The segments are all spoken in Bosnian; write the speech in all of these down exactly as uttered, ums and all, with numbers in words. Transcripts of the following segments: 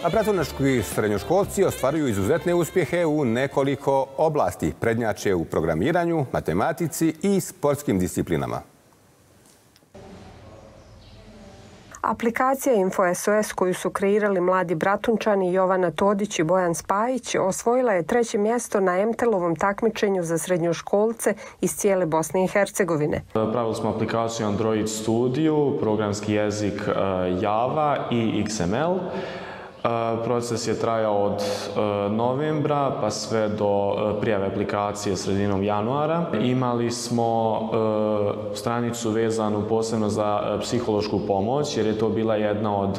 A bratunački srednjoškolci ostvaruju izuzetne uspjehe u nekoliko oblasti. Prednjače u programiranju, matematici i sportskim disciplinama. Aplikacija Info S O S koju su kreirali mladi Bratunčani Jovana Todić i Bojan Spajić osvojila je treće mjesto na em te el-ovom takmičenju za srednjoškolce iz cijele Bosne i Hercegovine. Pravili smo aplikaciju Android Studio, programski jezik Java i iks em el. Proces je trajao od novembra pa sve do prijave aplikacije sredinom januara. Imali smo stranicu vezanu posebno za psihološku pomoć jer je to bila jedna od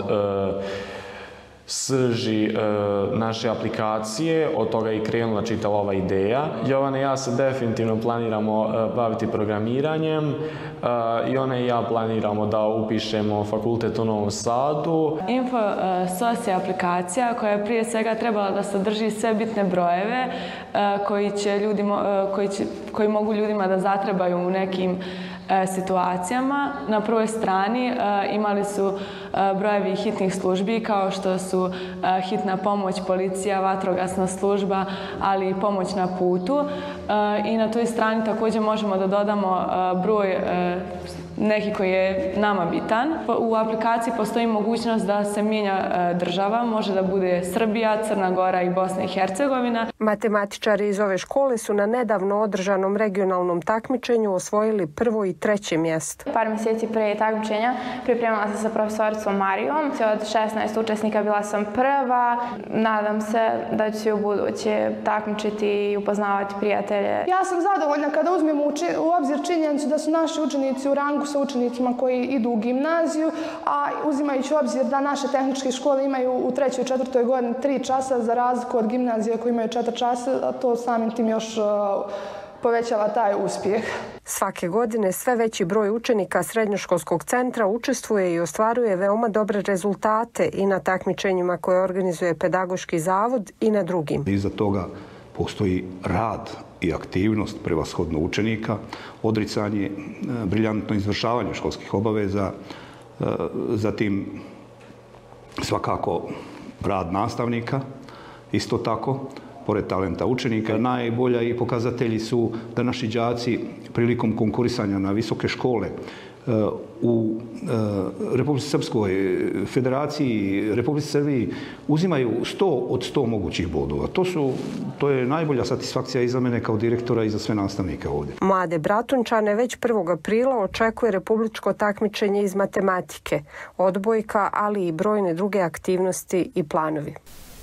srži e, naše aplikacije, od toga je i krenula čitava ova ideja. Jovana i ja se definitivno planiramo e, baviti programiranjem e, i ona i ja planiramo da upišemo fakultet u Novom Sadu. Info S O S je aplikacija koja je prije svega trebala da sadrži sve bitne brojeve e, koji, će ljudima, e, koji, će, koji mogu ljudima da zatrebaju u nekim situacijama. Na prvoj strani e, imali su e, brojevi hitnih službi kao što su e, hitna pomoć, policija, vatrogasna služba, ali i pomoć na putu. E, I na toj strani također možemo da dodamo e, broj e, neki koji je nama bitan. U aplikaciji postoji mogućnost da se mijenja država, može da bude Srbija, Crna Gora i Bosna i Hercegovina. Matematičari iz ove škole su na nedavno održanom regionalnom takmičenju osvojili prvo i treće mjesto. Par mjeseci prije takmičenja pripremala sam sa profesoricom Marijom. Od šesnaest učesnika bila sam prva. Nadam se da ću u buduće takmičiti i upoznavati prijatelje. Ja sam zadovoljna kada uzmem u obzir činjenicu da su naši učenici u rangu sa učenicima koji idu u gimnaziju, a uzimajući u obzir da naše tehničke škole imaju u trećoj i četvrtoj godini tri časa za razliku od gimnazije koji imaju četiri časa, a to samim tim još povećava taj uspjeh. Svake godine sve veći broj učenika srednjoškolskog centra učestvuje i ostvaruje veoma dobre rezultate i na takmičenjima koje organizuje Pedagoški zavod i na drugim. Iza toga postoji rad i aktivnost prevashodno učenika, odricanje, briljantno izvršavanje školskih obaveza, zatim svakako rad nastavnika, isto tako, pored talenta učenika. Najbolja i pokazatelji su da naši đaci prilikom konkurisanja na visoke škole u Republici Srpskoj, Federaciji, Republici Srbiji uzimaju sto od sto mogućih bodova. To, su, to je najbolja satisfakcija i za mene kao direktora i za sve nastavnike ovdje. Mlade Bratunčane već prvog aprila očekuje republičko takmičenje iz matematike, odbojka, ali i brojne druge aktivnosti i planovi.